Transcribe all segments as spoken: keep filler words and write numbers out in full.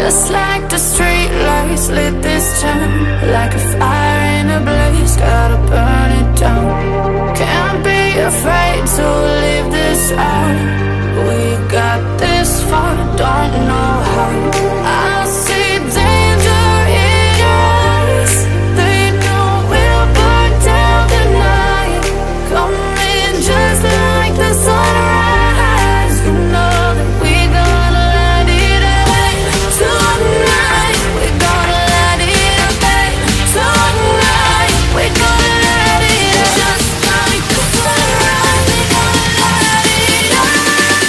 Just like the street lights lit this town, like a fire in a blaze, gotta burn it down. Can't be afraid to leave this out. We got this far, don't know how. I see danger in your eyes. They know we'll burn down the night. Coming just like the sunrise. You know that we gonna let it away. Tonight we gonna let it away. Tonight we gonna let it away. Just like the sunrise, we gonna let it away.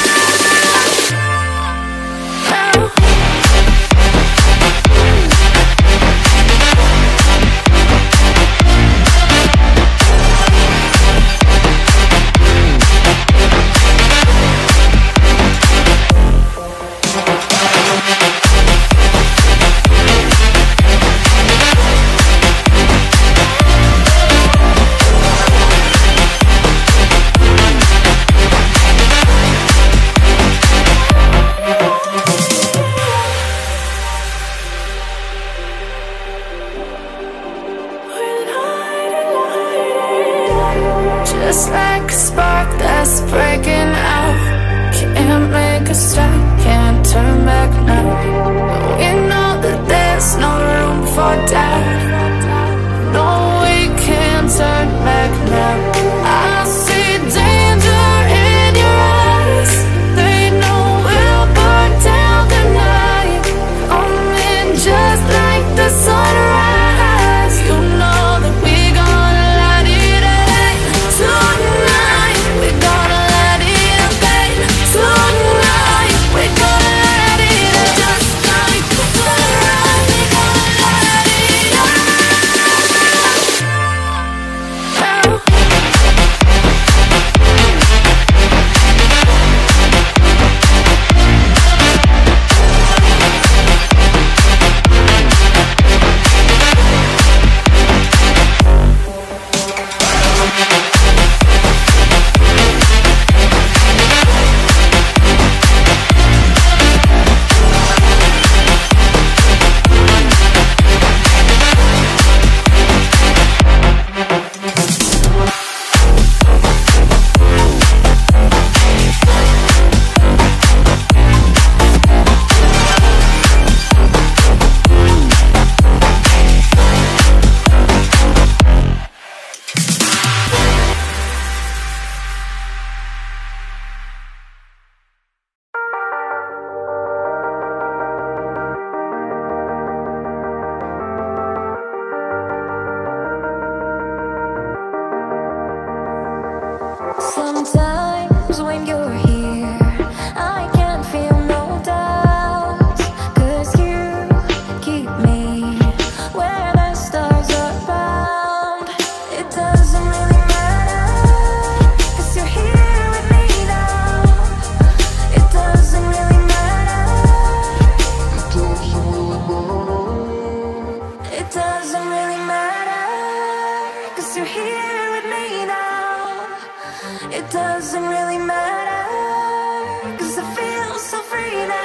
Just like a spark that's breaking out. Can't make a stop, can't turn back now. We know that there's no room for doubt. No, we can't turn back now. I see danger in your eyes. They know we'll burn down the night. Coming just like the sunrise. You know that we gonna let it away. Tonight we gonna let it away. Tonight we gonna let it away. Just like the sunrise, we gonna let it away. Sometimes when you're here, I can feel no doubts, 'cause you keep me where the stars are bound. It doesn't really matter, 'cause you're here with me now. It doesn't really matter. It doesn't really matter, 'cause you're here with me now. It doesn't really matter, 'cause I feel so free now.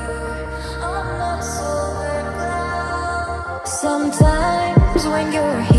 Sometimes when you're here